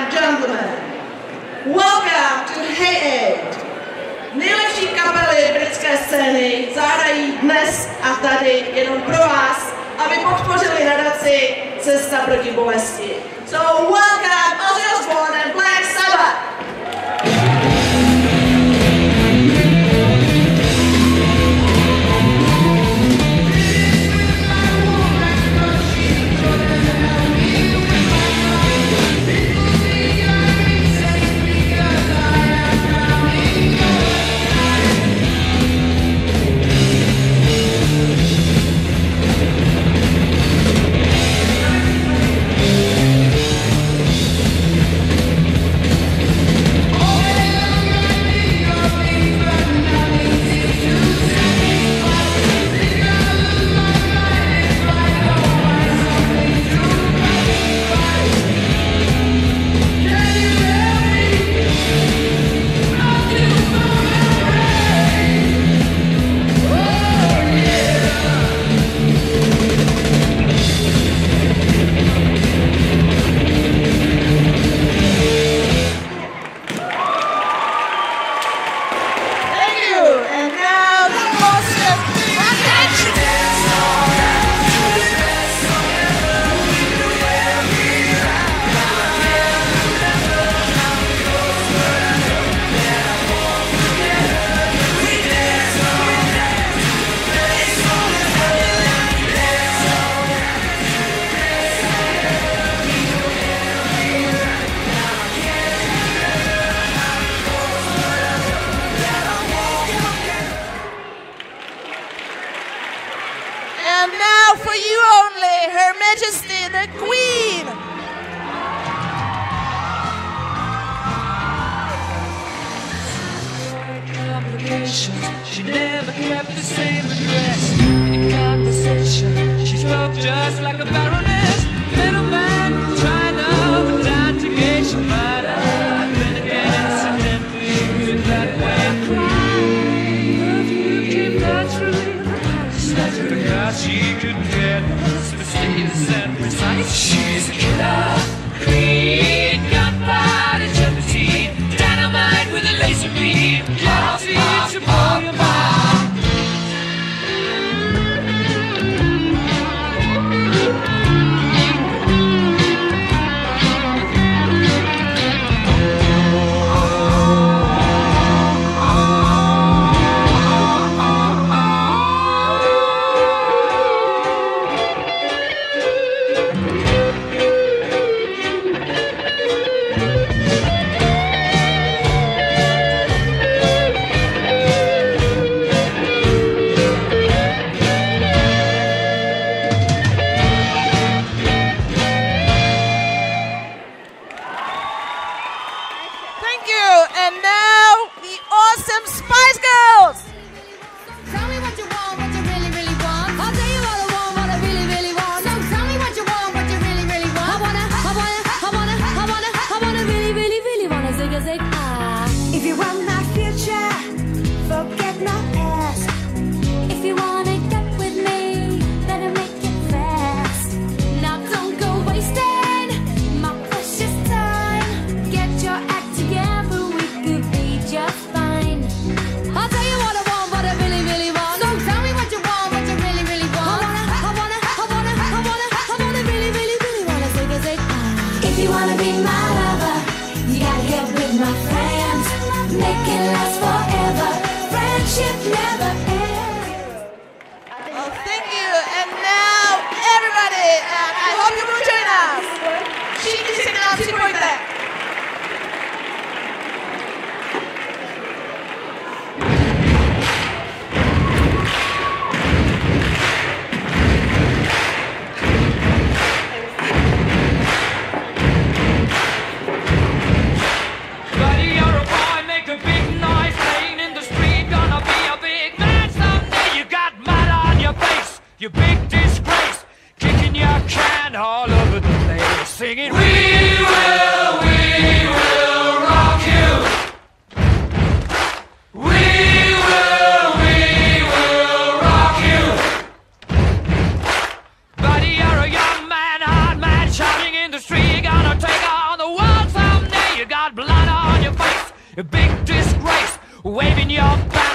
and gentlemen, welcome to Hey Aid. Nejlepší kapely britské scény zahrají dnes a tady jenom pro vás, aby podpořili nadaci Cesta proti bolesti. So welcome Ozzy Osbourne and Black Sabbath. And now for you only, Her Majesty the Queen. She never kept the same address. In conversation, she spoke just like a baroness. Middleman from China, but down to Geisha Minor. Then again, incidentally, in that way, perfume came naturally. Snatched a car she couldn't get, mysterious and precise. She's a killer queen, gunpowder, gelatine, dynamite with a laser beam. Guilty to blow your mind. Thank you. And now the awesome Spice Girls. Tell me what you want, what you really, really want. I'll tell you what I want, what I really, really want. So tell me what you want, what you really, really want. I wanna really, really, really wanna zig a zig ah. If you want my future, forget my past. If you wanna get with me, better make it fast. Now don't go wasting my precious time. Get your act together, we could be just fine. I'll tell you what I want, what I really, really want. So tell me what you want, what you really, really want. I wanna really, really, really wanna zig a zig ah. If you wanna be my lover, you gotta get with my friends. Make it last forever. Friendship never ends. Oh, thank you. And now everybody, and I hope you will join us. Všichni si k nám připojte. Buddy, you're a boy, make a big noise, playing in the street, gonna be a big man someday. You got mud on your face, you big disgrace, kicking your can all over the place, singing, we will rock you. We will rock you. Buddy, you're a young man, hard man, shouting in the street, gonna take on the world someday. a big disgrace, waving your flag.